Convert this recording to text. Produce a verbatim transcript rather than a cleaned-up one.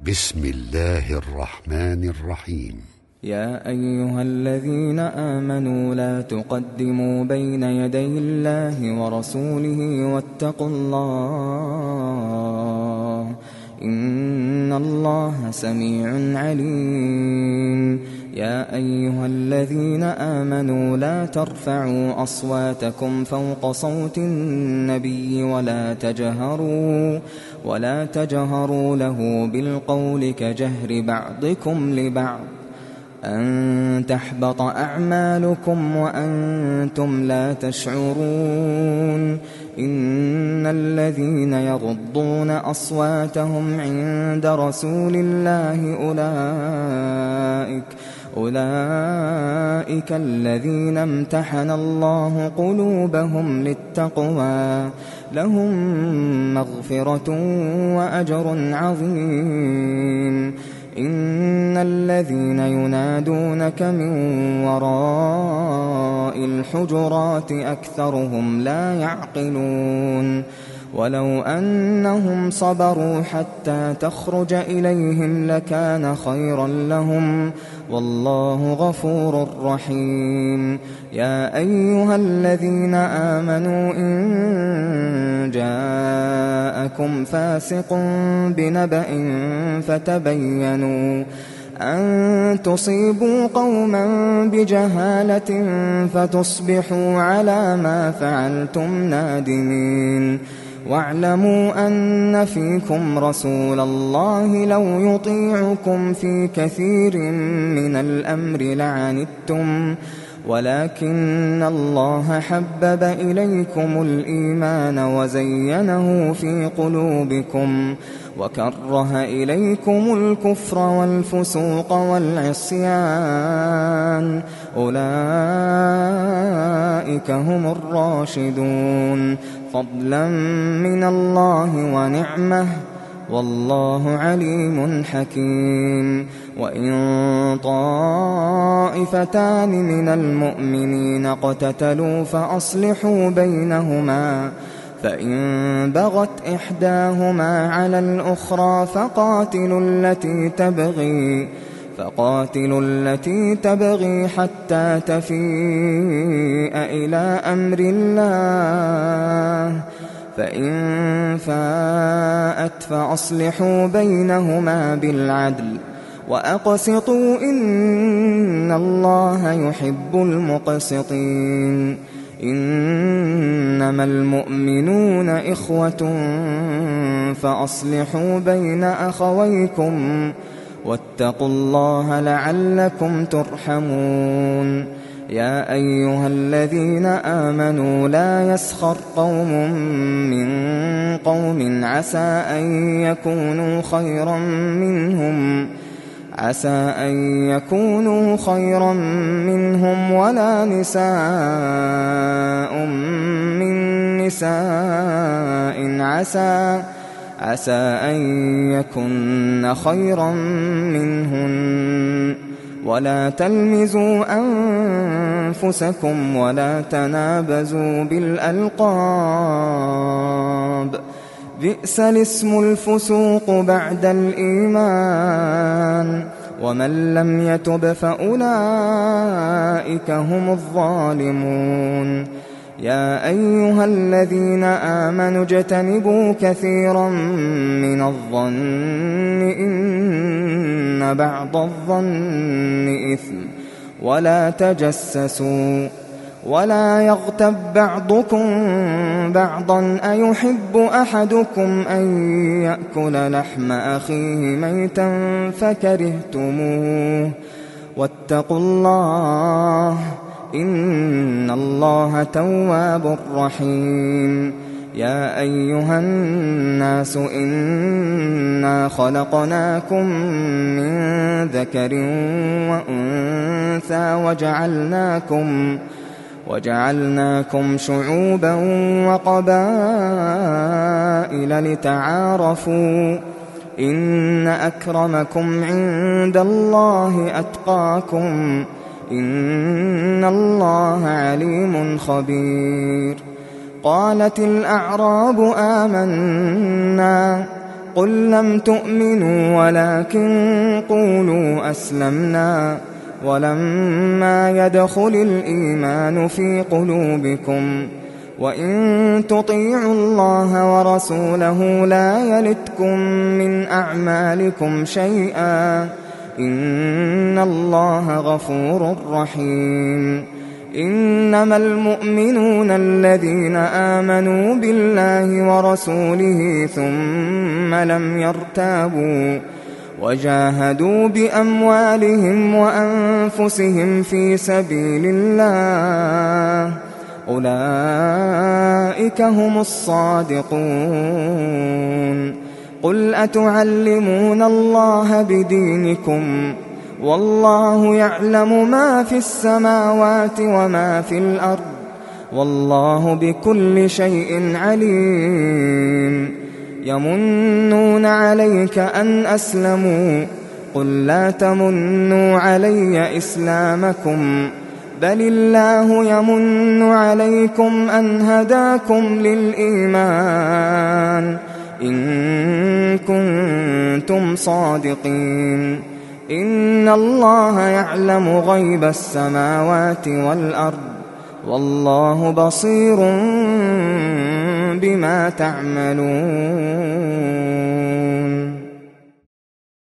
بسم الله الرحمن الرحيم. يا أيها الذين آمنوا لا تقدموا بين يدي الله ورسوله واتقوا الله إن الله سميع عليم. يا أيها الذين آمنوا لا ترفعوا أصواتكم فوق صوت النبي ولا تجهروا ولا تجهروا له بالقول كجهر بعضكم لبعض أن تحبط أعمالكم وأنتم لا تشعرون. إن الذين يغضون أصواتهم عند رسول الله أولئك أولئك الذين امتحن الله قلوبهم للتقوى لهم مغفرة وأجر عظيم. إن الذين ينادونك من وراء الحجرات أكثرهم لا يعقلون. ولو أنهم صبروا حتى تخرج إليهم لكان خيرا لهم والله غفور رحيم. يا أيها الذين آمنوا إن جاءكم فاسق بنبأ فتبينوا أن تصيبوا قوما بجهالة فتصبحوا على ما فعلتم نادمين. واعلموا أن فيكم رسول الله لو يطيعكم في كثير من الأمر لعنتم ولكن الله حبب إليكم الإيمان وزينه في قلوبكم وكره إليكم الكفر والفسوق والعصيان أولئك هم الراشدون فضلا من الله ونعمه والله عليم حكيم. وإن طائفتان من المؤمنين اقتتلوا فأصلحوا بينهما فإن بغت إحداهما على الأخرى فقاتلوا التي تبغي فقاتلوا التي تبغي حتى تفيء إلى أمر الله فإن فاءت فأصلحوا بينهما بالعدل وأقسطوا إن الله يحب المقسطين. إنما المؤمنون إخوة فأصلحوا بين أخويكم واتقوا الله لعلكم ترحمون. يا أيها الذين آمنوا لا يسخر قوم من قوم عسى أن يكونوا خيرا منهم عسى أن يكونوا خيرا منهم ولا نساء من نساء عسى عسى أن يكن خيرا منهن ولا تلمزوا أنفسكم ولا تنابزوا بالألقاب بئس الاسم الفسوق بعد الإيمان ومن لم يتب فأولئك هم الظالمون. يا أيها الذين آمنوا اجتنبوا كثيرا من الظن إن بعض الظن إثم ولا تجسسوا ولا يغتب بعضكم بعضا أيحب أحدكم أن يأكل لحم أخيه ميتا فكرهتموه واتقوا الله إن الله تواب رحيم. يا أيها الناس إنا خلقناكم من ذكر وأنثى وجعلناكم وجعلناكم شعوبا وقبائل لتعارفوا إن أكرمكم عند الله أتقاكم إن الله عليم خبير. قالت الأعراب آمنا قل لم تؤمنوا ولكن قولوا أسلمنا ولما يدخل الإيمان في قلوبكم وإن تطيعوا الله ورسوله لا يلتكم من أعمالكم شيئا إن الله غفور رحيم. إنما المؤمنون الذين آمنوا بالله ورسوله ثم لم يرتابوا وجاهدوا بأموالهم وأنفسهم في سبيل الله أولئك هم الصادقون. قل أتعلمون الله بدينكم والله يعلم ما في السماوات وما في الأرض والله بكل شيء عليم. يمنون عليك أن أسلموا قل لا تمنوا علي إسلامكم بل الله يمن عليكم أن هداكم للإيمان إن كنتم صادقين. إن الله يعلم غيب السماوات والأرض والله بصير بما تعملون.